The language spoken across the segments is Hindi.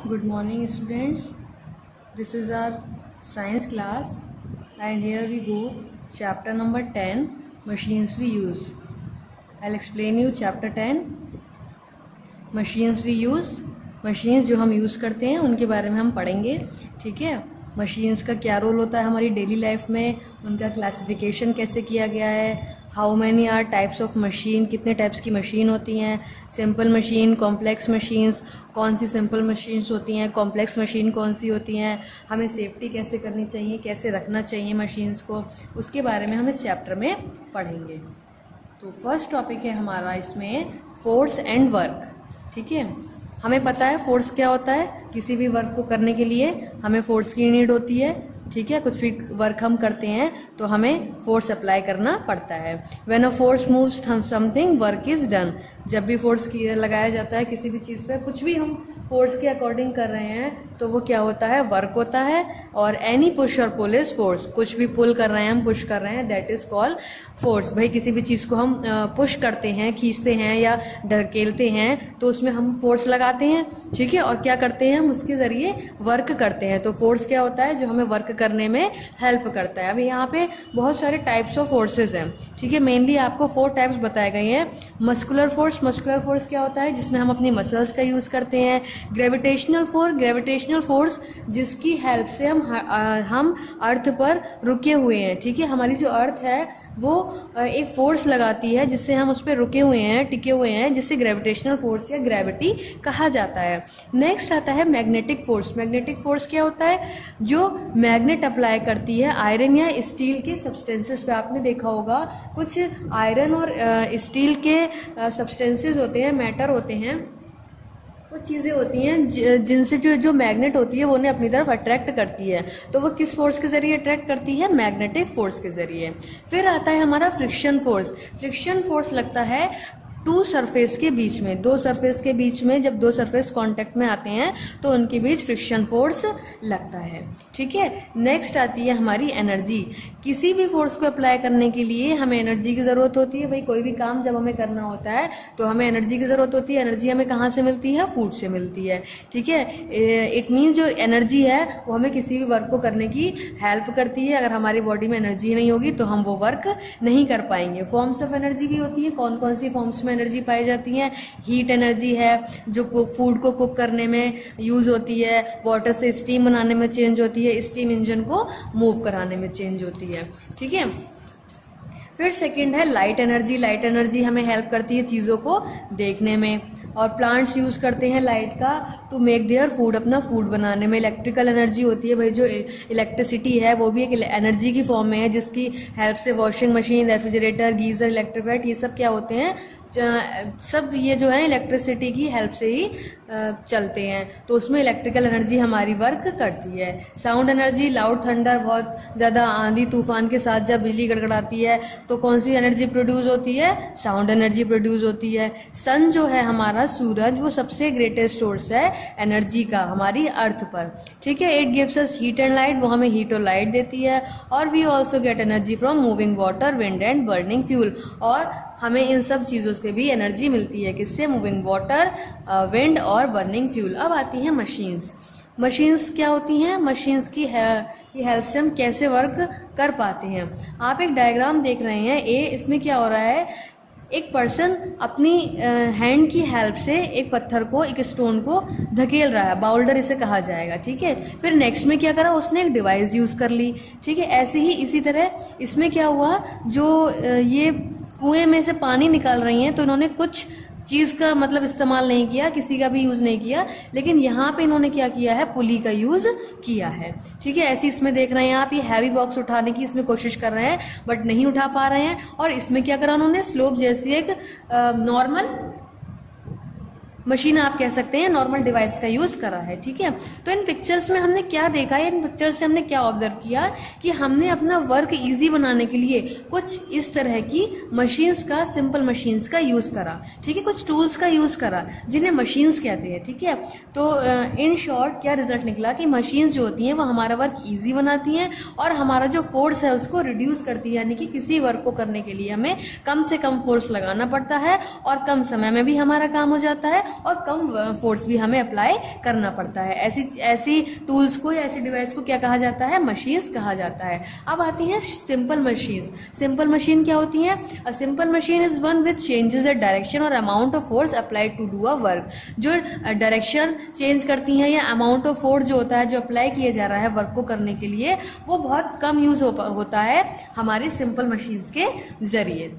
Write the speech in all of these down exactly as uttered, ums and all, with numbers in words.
Good morning, students. This is our science class, and here we go. Chapter number ten, machines we use. I'll explain you chapter ten. Machines we use. Machines जो हम यूज़ करते हैं उनके बारे में हम पढ़ेंगे. ठीक है. मशीन्स का क्या रोल होता है हमारी डेली लाइफ में, उनका क्लासिफिकेशन कैसे किया गया है, how many are types of machine, कितने टाइप्स की मशीन होती हैं, सिंपल मशीन, कॉम्प्लेक्स मशीन्स, कौन सी सिंपल मशीन्स होती हैं, कॉम्प्लेक्स मशीन कौन सी होती हैं, हमें सेफ्टी कैसे करनी चाहिए, कैसे रखना चाहिए मशीन्स को, उसके बारे में हम इस चैप्टर में पढ़ेंगे. तो फर्स्ट टॉपिक है हमारा इसमें फोर्स एंड वर्क. ठीक है. हमें पता है फोर्स क्या होता है. किसी भी वर्क को करने के लिए हमें फोर्स की नीड होती है. ठीक है. कुछ भी वर्क हम करते हैं तो हमें फोर्स अप्लाई करना पड़ता है. When a force moves something work is done. जब भी फोर्स लगाया जाता है किसी भी चीज़ पे, कुछ भी हम फोर्स के अकॉर्डिंग कर रहे हैं तो वो क्या होता है, वर्क होता है. और एनी पुश और पुल इज फोर्स. कुछ भी पुल कर रहे हैं, हम पुश कर रहे हैं, दैट इज कॉल्ड फोर्स. भाई किसी भी चीज़ को हम पुश करते हैं, खींचते हैं या ढकेलते हैं तो उसमें हम फोर्स लगाते हैं. ठीक है. और क्या करते हैं हम उसके ज़रिए वर्क करते हैं. तो फोर्स क्या होता है, जो हमें वर्क करने में हेल्प करता है. अभी यहाँ पे बहुत सारे टाइप्स ऑफ फोर्सेज हैं. ठीक है. मेनली आपको फोर टाइप्स बताए गए हैं. Muscular force. मस्कुलर फोर्स क्या होता है, जिसमें हम अपनी मसल्स का यूज़ करते हैं. Gravitational force. ग्रेविटेशनल फोर्स जिसकी हेल्प से हम हम अर्थ पर रुके हुए हैं. ठीक है. हमारी जो अर्थ है वो एक फोर्स लगाती है जिससे हम उस पर रुके हुए हैं, टिके हुए हैं, जिससे ग्रेविटेशनल फोर्स या ग्रेविटी कहा जाता है. नेक्स्ट आता है मैग्नेटिक फोर्स. मैग्नेटिक फोर्स क्या होता है, जो मैग्नेट अप्लाई करती है आयरन या स्टील के सब्सटेंसेस पे. आपने देखा होगा कुछ आयरन और स्टील के सब्सटेंसेस होते हैं, मैटर होते हैं, कुछ चीज़ें होती हैं जिनसे जो जो मैग्नेट होती है वो उन्हें अपनी तरफ अट्रैक्ट करती है. तो वो किस फोर्स के जरिए अट्रैक्ट करती है, मैग्नेटिक फोर्स के जरिए. फिर आता है हमारा फ्रिक्शन फोर्स. फ्रिक्शन फोर्स लगता है टू सरफेस के बीच में. दो सरफेस के बीच में जब दो सरफेस कांटेक्ट में आते हैं तो उनके बीच फ्रिक्शन फोर्स लगता है. ठीक है. नेक्स्ट आती है हमारी एनर्जी. किसी भी फोर्स को अप्लाई करने के लिए हमें एनर्जी की ज़रूरत होती है. भाई कोई भी काम जब हमें करना होता है तो हमें एनर्जी की ज़रूरत होती है. एनर्जी हमें कहाँ से मिलती है, फूड से मिलती है. ठीक है. इट मीन्स जो एनर्जी है वो हमें किसी भी वर्क को करने की हेल्प करती है. अगर हमारी बॉडी में एनर्जी नहीं होगी तो हम वो वर्क नहीं कर पाएंगे. फॉर्म्स ऑफ एनर्जी भी होती है. कौन कौन सी फॉर्म्स में एनर्जी पाई जाती है. हीट एनर्जी है जो फूड को कुक करने में यूज होती है. वाटर से स्टीम बनाने में चेंज होती है. स्टीम इंजन को मूव कराने में चेंज होती है. ठीक है. फिर सेकंड है लाइट एनर्जी. लाइट एनर्जी हमें हेल्प करती है चीज़ों को देखने में. और प्लांट्स यूज़ करते हैं लाइट का टू मेक देयर फूड, अपना फूड बनाने में. इलेक्ट्रिकल एनर्जी होती है. भाई जो इलेक्ट्रिसिटी है वो भी एक एनर्जी की फॉर्म में है, जिसकी हेल्प से washing machine, refrigerator, geyser, electric fan, ये सब क्या होते हैं, सब ये जो है इलेक्ट्रिसिटी की हेल्प से ही चलते हैं. तो उसमें इलेक्ट्रिकल एनर्जी हमारी वर्क करती है. साउंड एनर्जी, लाउड थंडर, बहुत ज़्यादा आंधी तूफान के साथ जब बिजली गड़गड़ाती है तो कौन सी एनर्जी प्रोड्यूस होती है, साउंड एनर्जी प्रोड्यूस होती है. सन जो है हमारा, सूरज, वो सबसे ग्रेटेस्ट सोर्स है एनर्जी का हमारी अर्थ पर. ठीक है. It gives us heat and light. वो हमें हीट और लाइट देती है. और we also get energy from moving water, wind and burning fuel. और हमें इन सब चीज़ों से भी एनर्जी मिलती है. किससे, मूविंग वाटर, विंड और बर्निंग फ्यूल. अब आती हैं मशीन्स. मशीन्स क्या होती हैं, मशीन्स की हेल्प से हम कैसे वर्क कर पाते हैं. आप एक डायग्राम देख रहे हैं ए. इसमें क्या हो रहा है, एक पर्सन अपनी हैंड की हेल्प से एक पत्थर को, एक स्टोन को धकेल रहा है. बाउल्डर इसे कहा जाएगा. ठीक है. फिर नेक्स्ट में क्या करा, उसने एक डिवाइस यूज़ कर ली. ठीक है. ऐसे ही इसी तरह इसमें क्या हुआ, जो ये कुएं में से पानी निकाल रही हैं तो इन्होंने कुछ चीज़ का मतलब इस्तेमाल नहीं किया, किसी का भी यूज़ नहीं किया, लेकिन यहाँ पे इन्होंने क्या किया है, पुली का यूज़ किया है. ठीक है. ऐसे इसमें देख रहे हैं आप, ये हैवी बॉक्स उठाने की इसमें कोशिश कर रहे हैं बट नहीं उठा पा रहे हैं. और इसमें क्या करा उन्होंने, स्लोप जैसी एक नॉर्मल मशीन आप कह सकते हैं, नॉर्मल डिवाइस का यूज करा है. ठीक है. तो इन पिक्चर्स में हमने क्या देखा है, इन पिक्चर्स से हमने क्या ऑब्जर्व किया कि हमने अपना वर्क इजी बनाने के लिए कुछ इस तरह की मशीन्स का, सिंपल मशीन्स का यूज करा. ठीक है. कुछ टूल्स का यूज करा जिन्हें मशीन्स कहते हैं. ठीक है. तो इन शॉर्ट क्या रिजल्ट निकला कि मशीन्स जो होती हैं वो हमारा वर्क ईजी बनाती हैं और हमारा जो फोर्स है उसको रिड्यूस करती है. यानी कि किसी वर्क को करने के लिए हमें कम से कम फोर्स लगाना पड़ता है और कम समय में भी हमारा काम हो जाता है और कम फोर्स भी हमें अप्लाई करना पड़ता है। ऐसी ऐसी टूल्स को या ऐसी डिवाइस को क्या कहा जाता है? मशीन्स कहा जाता है। अब आती हैं सिंपल मशीन्स। सिंपल मशीन क्या होती है? A simple machine is one which changes the direction और amount of force applied to do a work. जो डायरेक्शन चेंज करती हैं या अमाउंट ऑफ फोर्स जो होता है जो अप्लाई किया जा रहा है वर्क को करने के लिए, वो बहुत कम यूज हो, होता है हमारी सिंपल मशीन्स के जरिए।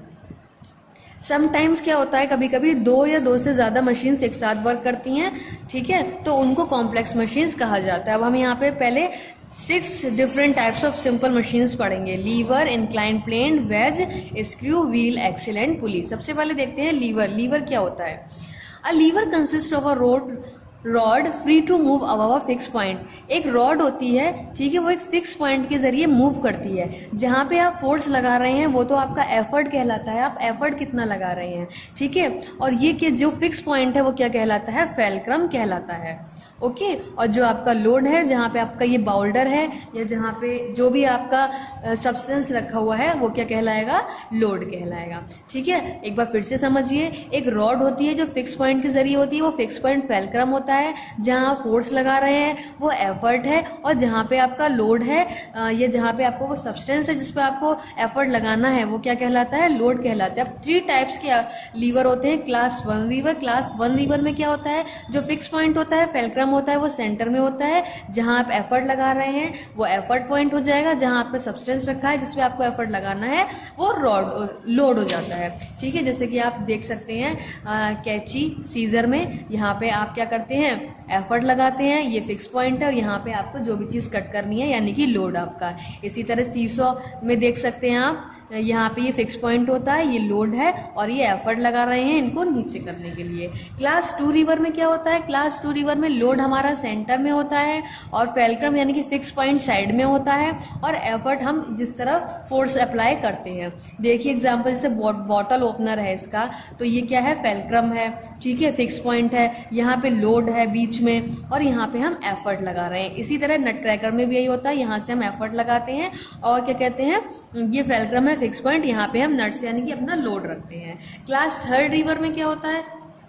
समटाइम्स क्या होता है, कभी कभी दो या दो से ज़्यादा मशीन्स एक साथ वर्क करती हैं, ठीक है, तो उनको कॉम्प्लेक्स मशीन्स कहा जाता है। अब हम यहाँ पे पहले six different types of simple machines पढ़ेंगे। Lever, inclined plane, wedge, screw, wheel, axle and pulley. सबसे पहले देखते हैं लीवर। लीवर क्या होता है? A lever consist of a road rod free to move above a fix point. एक रॉड होती है, ठीक है, वो एक फिक्स पॉइंट के जरिए मूव करती है। जहां पे आप फोर्स लगा रहे हैं वो तो आपका एफर्ट कहलाता है, आप एफर्ट कितना लगा रहे हैं, ठीक है। और ये कि जो फिक्स पॉइंट है वो क्या कहलाता है? फेल्क्रम कहलाता है, ओके okay? और जो आपका लोड है, जहाँ पे आपका ये बाउल्डर है या जहाँ पे जो भी आपका सब्सटेंस रखा हुआ है वो क्या कहलाएगा? लोड कहलाएगा, ठीक है। एक बार फिर से समझिए, एक रॉड होती है जो फिक्स पॉइंट के जरिए होती है, वो फिक्स पॉइंट फेल्क्रम होता है। जहाँ आप फोर्स लगा रहे हैं वो एफर्ट है, और जहाँ पे आपका लोड है या जहाँ पे आपको वो सब्सटेंस है जिसपे आपको एफर्ट लगाना है वो क्या कहलाता है? लोड कहलाता है। अब थ्री टाइप्स के लीवर होते हैं। Class one lever. Class one lever में क्या होता है? जो फिक्स पॉइंट होता है फेल्क्रम होता है, वो सेंटर में होता है। जहां आप एफर्ट लगा रहे हैं वो एफर्ट पॉइंट हो जाएगा। जहां आपका सब्सटेंस रखा है जिसपे आपको एफर्ट लगाना है वो रॉड लोड हो जाता है, ठीक है। जैसे कि आप देख सकते हैं कैंची, सीजर में यहाँ पे आप क्या करते हैं? एफर्ट लगाते हैं, ये फिक्स पॉइंट है, और यहाँ पे आपको जो भी चीज कट करनी है यानी कि लोड आपका। इसी तरह सीसॉ में देख सकते हैं आप, यहाँ पे ये फिक्स पॉइंट होता है, ये लोड है, और ये एफर्ट लगा रहे हैं इनको नीचे करने के लिए। क्लास टू रिवर में क्या होता है? क्लास टू रिवर में लोड हमारा सेंटर में होता है और फेल्क्रम यानी कि फिक्स पॉइंट साइड में होता है, और एफर्ट हम जिस तरफ फोर्स अप्लाई करते हैं। देखिए एग्जांपल, जैसे बॉटल ओपनर है इसका, तो ये क्या है? फेल्क्रम है, ठीक है, फिक्स पॉइंट है, यहाँ पे लोड है बीच में, और यहाँ पे हम एफर्ट लगा रहे हैं। इसी तरह नट क्रैकर में भी यही होता है, यहाँ से हम एफर्ट लगाते हैं और क्या कहते हैं? ये फेल्क्रम है, फिक्स पॉइंट, यहाँ पे हम नट्स यानी कि अपना लोड रखते हैं। क्लास थर्ड रिवर में क्या होता है?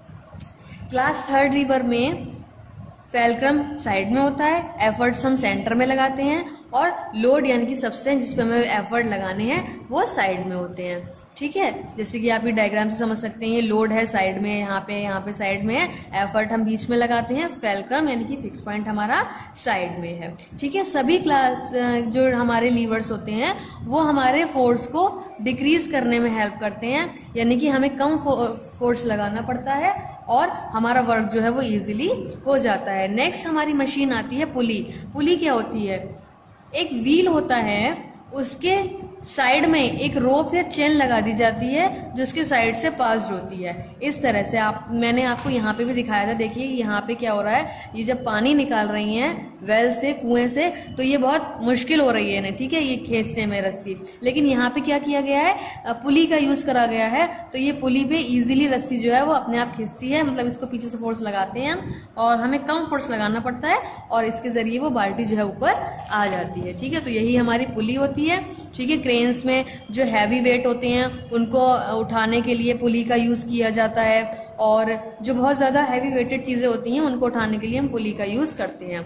क्लास थर्ड रिवर में फेल्क्रम साइड में होता है, एफर्ट्स हम सेंटर में लगाते हैं, और लोड यानी कि सब्सटेंस जिस पे हमें एफर्ट लगाने हैं वो साइड में होते हैं, ठीक है। जैसे कि आप ये डायग्राम से समझ सकते हैं, ये लोड है साइड में, यहाँ पे यहाँ पे साइड में है, एफर्ट हम बीच में लगाते हैं, फेल्क्रम यानी कि फिक्स पॉइंट हमारा साइड में है, ठीक है। सभी क्लास जो हमारे लीवर्स होते हैं वो हमारे फोर्स को डिक्रीज करने में हेल्प करते हैं, यानी कि हमें कम फोर्स लगाना पड़ता है और हमारा वर्क जो है वो इजीली हो जाता है। नेक्स्ट हमारी मशीन आती है पुली। पुली क्या होती है? एक व्हील होता है, उसके साइड में एक रोप या चेन लगा दी जाती है जो उसके साइड से पास होती है। इस तरह से आप मैंने आपको यहाँ पे भी दिखाया था। देखिए यहाँ पे क्या हो रहा है, ये जब पानी निकाल रही हैं वेल से, कुएं से, तो ये बहुत मुश्किल हो रही है ना, ठीक है, ये खींचने में रस्सी। लेकिन यहाँ पे क्या किया गया है? पुली का यूज करा गया है, तो ये पुली पे इजीली रस्सी जो है वो अपने आप खींचती है। मतलब इसको पीछे से फोर्स लगाते हैं और हमें कम फोर्स लगाना पड़ता है, और इसके जरिए वो बाल्टी जो है ऊपर आ जाती है, ठीक है। तो यही हमारी पुली होती है, ठीक है। क्रेन्स में जो हैवी वेट होते हैं उनको उठाने के लिए पुली का यूज किया जाता है, और जो बहुत ज्यादा हैवी वेटेड चीजें होती हैं उनको उठाने के लिए हम पुली का यूज करते हैं।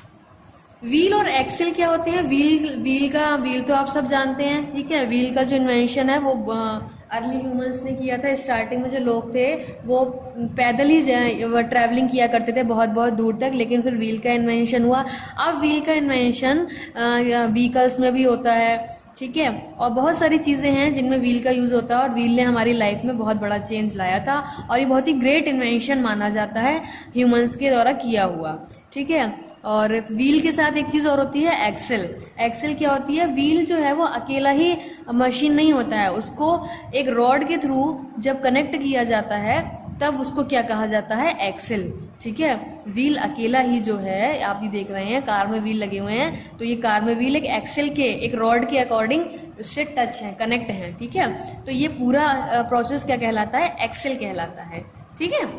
व्हील और एक्सेल क्या होते हैं? व्हील व्हील का व्हील तो आप सब जानते हैं, ठीक है। व्हील का जो इन्वेंशन है वो अर्ली ह्यूमंस ने किया था। स्टार्टिंग में जो लोग थे वो पैदल ही ट्रैवलिंग किया करते थे बहुत बहुत दूर तक, लेकिन फिर व्हील का इन्वेंशन हुआ। अब व्हील का इन्वेंशन व्हीकल्स में भी होता है, ठीक है, और बहुत सारी चीजें हैं जिनमें व्हील का यूज होता है, और व्हील ने हमारी लाइफ में बहुत बड़ा चेंज लाया था, और ये बहुत ही ग्रेट इन्वेंशन माना जाता है ह्यूमंस के द्वारा किया हुआ, ठीक है। और व्हील के साथ एक चीज और होती है, एक्सेल। एक्सेल क्या होती है? व्हील जो है वो अकेला ही मशीन नहीं होता है, उसको एक रॉड के थ्रू जब कनेक्ट किया जाता है तब उसको क्या कहा जाता है? एक्सेल, ठीक है। व्हील अकेला ही जो है, आप ये देख रहे हैं कार में व्हील लगे हुए हैं, तो ये कार में व्हील एक एक्सेल के, एक रॉड के अकॉर्डिंग उससे टच है, कनेक्ट है, ठीक है। तो ये पूरा प्रोसेस क्या कहलाता है? एक्सेल कहलाता है, ठीक है।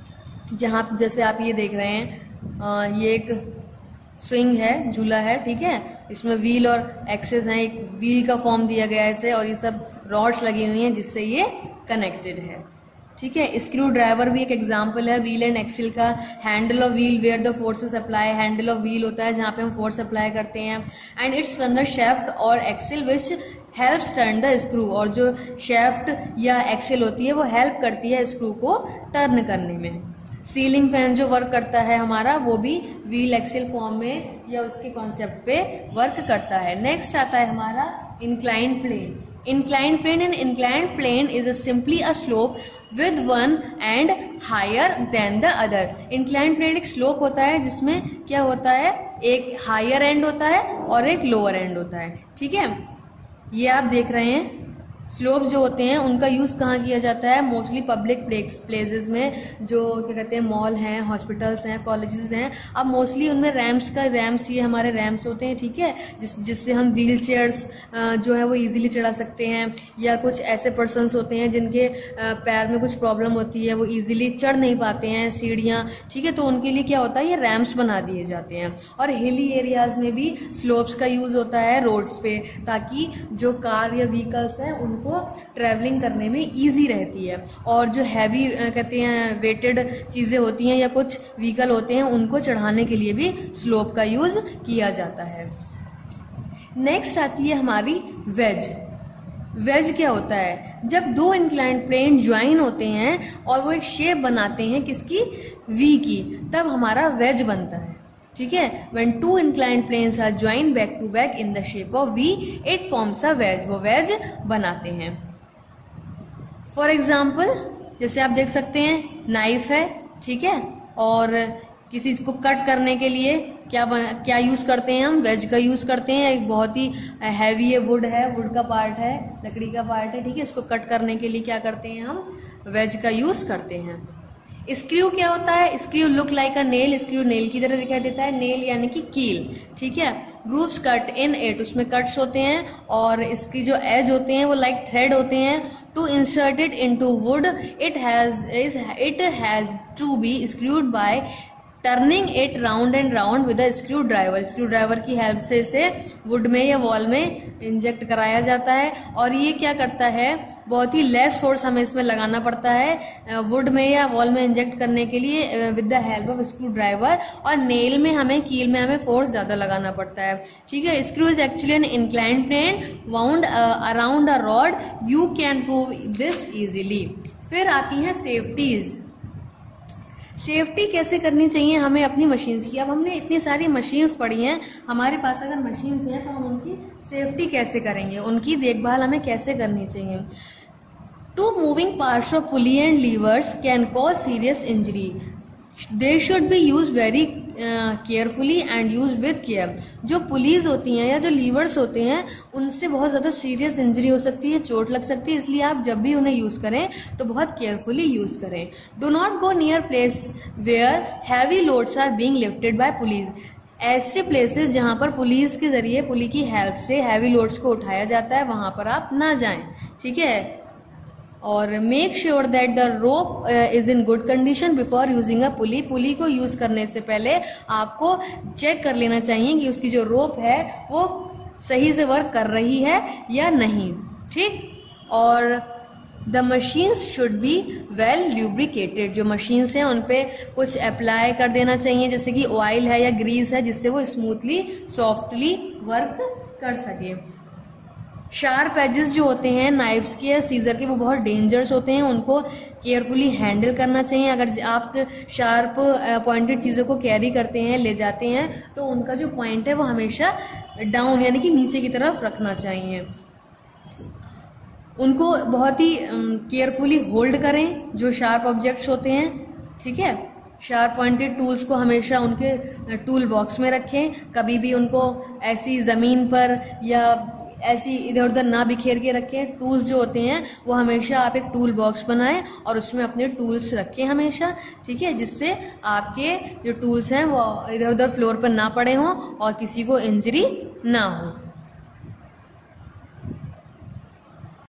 जहाँ जैसे आप ये देख रहे हैं, आ, ये एक स्विंग है, झूला है, ठीक है, इसमें व्हील और एक्सेस हैं, एक व्हील का फॉर्म दिया गया है इसे, और ये सब रॉड्स लगी हुई हैं जिससे ये कनेक्टेड है, ठीक है। स्क्रू ड्राइवर भी एक एग्जाम्पल है व्हील एंड एक्सिल का। Handle of wheel where the forces apply, handle of wheel होता है जहाँ पे हम फोर्स अप्लाई करते हैं। And its turn the shaft और axle which helps turn the screw, और जो शेफ्ट या एक्सिल होती है वो हेल्प करती है स्क्रू को टर्न करने में। सीलिंग फैन जो वर्क करता है हमारा, वो भी व्हील एक्सिल फॉर्म में या उसके कॉन्सेप्ट पे वर्क करता है। नेक्स्ट आता है हमारा inclined plane. Inclined plane and inclined plane is a simply a slope with one end higher than the other. Inclined plane एक slope होता है जिसमें क्या होता है, एक higher end होता है और एक lower end होता है। ठीक है, ये आप देख रहे हैं। स्लोप जो होते हैं उनका यूज़ कहाँ किया जाता है, मोस्टली पब्लिक प्लेसेस में, जो क्या कहते हैं मॉल हैं, हॉस्पिटल्स हैं, कॉलेजेस हैं। अब मोस्टली उनमें रैम्प्स का रैम्प्स ये हमारे रैम्प्स होते हैं, ठीक है, जिस जिससे हम व्हील चेयर्स जो है वो इजीली चढ़ा सकते हैं, या कुछ ऐसे पर्सन्स होते हैं जिनके पैर में कुछ प्रॉब्लम होती है, वो इजीली चढ़ नहीं पाते हैं सीढ़ियाँ, ठीक है, तो उनके लिए क्या होता है, ये रैम्प्स बना दिए जाते हैं। और हिली एरियाज़ में भी स्लोप्स का यूज़ होता है रोड्स पे, ताकि जो कार या व्हीकल्स हैं उनको ट्रैवलिंग करने में इजी रहती है। और जो हैवी कहते हैं वेटेड चीज़ें होती हैं या कुछ व्हीकल होते हैं, उनको चढ़ाने के लिए भी स्लोप का यूज़ किया जाता है। नेक्स्ट आती है हमारी वेज। वेज क्या होता है, जब दो इंक्लाइंड प्लेन ज्वाइन होते हैं और वो एक शेप बनाते हैं किसकी, वी की, तब हमारा वेज बनता है। ठीक है, when two inclined planes are joined back to back in the shape of V, it forms a wedge, वो wedge बनाते हैं। फॉर एग्जाम्पल जैसे आप देख सकते हैं नाइफ है, ठीक है, और किसी को कट करने के लिए क्या बना, क्या यूज करते हैं हम, वेज का यूज करते हैं। एक बहुत ही हैवी है, वुड है, वुड का पार्ट है, लकड़ी का पार्ट है, ठीक है, इसको कट करने के लिए क्या करते हैं हम, वेज का यूज करते हैं। स्क्रू क्या होता है, screw look like a nail, screw nail की तरह दिखाई देता है, नेल यानी कि कील, ठीक है। ग्रूव्स कट इन इट, उसमें कट्स होते हैं, और इसकी जो एज होते हैं वो लाइक थ्रेड होते हैं। To insert it into wood, it has is it has to be screwed by turning it round and round with a screw driver, screw driver की हेल्प से इसे वुड में या वॉल में इंजेक्ट कराया जाता है। और ये क्या करता है, बहुत ही लेस फोर्स हमें इसमें लगाना पड़ता है वुड में या वॉल में इंजेक्ट करने के लिए with the help of screw driver, और नेल में हमें कील में हमें फोर्स ज़्यादा लगाना पड़ता है। ठीक है, screw is actually an inclined plane wound around a rod, you can prove this easily. फिर आती हैं सेफ्टीज। सेफ्टी कैसे करनी चाहिए हमें अपनी मशीन्स की। अब हमने इतनी सारी मशीन्स पढ़ी हैं, हमारे पास अगर मशीन्स हैं तो हम उनकी सेफ्टी कैसे करेंगे, उनकी देखभाल हमें कैसे करनी चाहिए। Two moving parts of pulley and levers can cause serious injury, they should be use very carefully and use with care. जो पुलीज होती हैं या जो लीवर्स होते हैं, उनसे बहुत ज़्यादा सीरियस इंजरी हो सकती है, चोट लग सकती है, इसलिए आप जब भी उन्हें यूज़ करें तो बहुत केयरफुली यूज़ करें। Do not go near place where heavy loads are being lifted by pulleys, ऐसे प्लेसेस जहाँ पर पुलिस के जरिए, पुली की हेल्प से हैवी लोड्स को उठाया जाता है, वहाँ पर आप ना जाएं। ठीक है, और make sure that the rope is in good condition before using a pulley, pulley को यूज करने से पहले आपको चेक कर लेना चाहिए कि उसकी जो रोप है वो सही से वर्क कर रही है या नहीं। ठीक, और the machines should be well lubricated, जो मशीन्स हैं उन पे कुछ अप्लाई कर देना चाहिए, जैसे कि ऑयल है या ग्रीस है, जिससे वो स्मूथली सॉफ्टली वर्क कर सके। शार्प एजेस जो होते हैं नाइफ्स के या सीजर के, वो बहुत डेंजरस होते हैं, उनको केयरफुली हैंडल करना चाहिए। अगर आप शार्प पॉइंटेड चीज़ों को कैरी करते हैं, ले जाते हैं, तो उनका जो पॉइंट है वो हमेशा डाउन यानी कि नीचे की तरफ रखना चाहिए। उनको बहुत ही केयरफुली होल्ड करें जो शार्प ऑब्जेक्ट्स होते हैं। ठीक है, शार्प पॉइंटेड टूल्स को हमेशा उनके टूल बॉक्स में रखें, कभी भी उनको ऐसी ज़मीन पर या ऐसी इधर उधर ना बिखेर के रखें। टूल्स जो होते हैं वो हमेशा आप एक टूल बॉक्स बनाएं और उसमें अपने टूल्स रखें हमेशा, ठीक है, जिससे आपके जो टूल्स हैं वो इधर उधर फ्लोर पर ना पड़े हों और किसी को इंजरी ना हो।